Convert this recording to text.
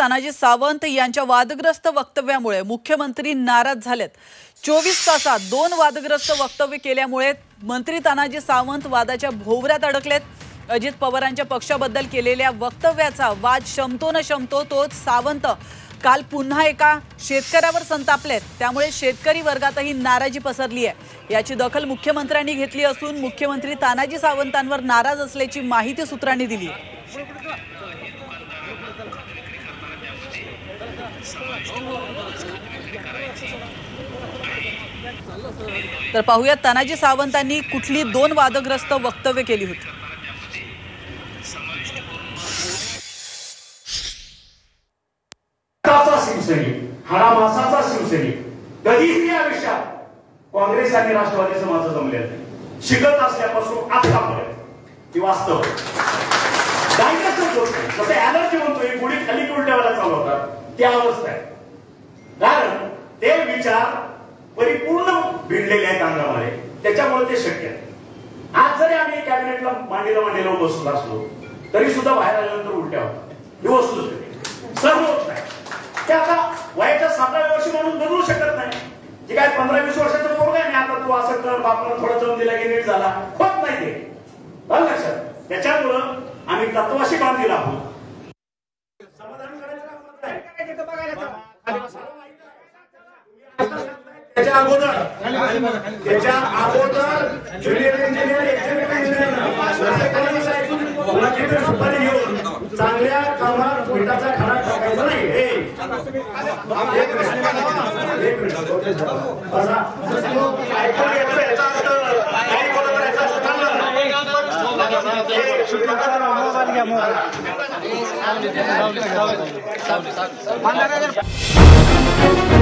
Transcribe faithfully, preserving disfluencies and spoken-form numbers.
तानाजी सावंत यांच्या वादग्रस्त वक्तव्यामुळे मुख्यमंत्री नाराज झालेत। चोवीस तासात दोन वादग्रस्त वक्तव्य केल्यामुळे मंत्री तानाजी सावंत वादाच्या भोवऱ्यात अडकलेत। अजित पवारांच्या पक्षाबद्दल केलेल्या वक्तव्याचा वाद शमतो न शमतो तोच सावंत काल पुन्हा एका शेतकऱ्यावर संतापलेत। त्यामुळे शेतकरी वर्गातही नाराजी पसरली आहे। याची दखल मुख्यमंत्र्यांनी घेतली असून मुख्यमंत्री तानाजी सावंतांवर नाराज असल्याची माहिती सूत्रांनी दिली आहे। तर पाहूया तानाजी सावंतांनी कुठली दोन वादग्रस्त वक्तव्य केली होती। शिवसैनिक हाडामासाचा शिवसैनिक कधीही आयुष्यात काँग्रेस आणि राष्ट्रवादीचं माझं जमलेलं नाही। शिकत असल्यापासून आतापर्यंत ती वास्तव जसं एनर्जी म्हणतोय पुढे खाली उलट्यावाला चालवतात ती अवस्था आहे। कारण ते विचार परिपूर्ण भिडलेले आहेत अंगामध्ये, त्याच्यामुळे ते शक्य आहे। आज जरी आम्ही कॅबिनेटला मांडीला मांडीला बसलो असलो तरी सुद्धा बाहेर आल्यानंतर उलट्या होतात। ही वस्तुस्थिती सर्व होत नाही। ते आता वयाच्या सातव्या वर्षी म्हणून बदलू शकत नाही। जे काय पंधरा वीस वर्षाचं पोरग आहे आता तू असं कर बापनं थोडं जम दिला की नीट झाला होत नाही ते लक्षात। त्याच्यामुळं आम्ही तत्वाशी बांधलेला आहोत। समाधान करायचं त्याच्या अगोदर त्याच्या अगोदर ज्युनियर इंजिनियर सुपारी घेऊन चांगल्या कामात मिठाचा खडा टाकायचा नाही। हे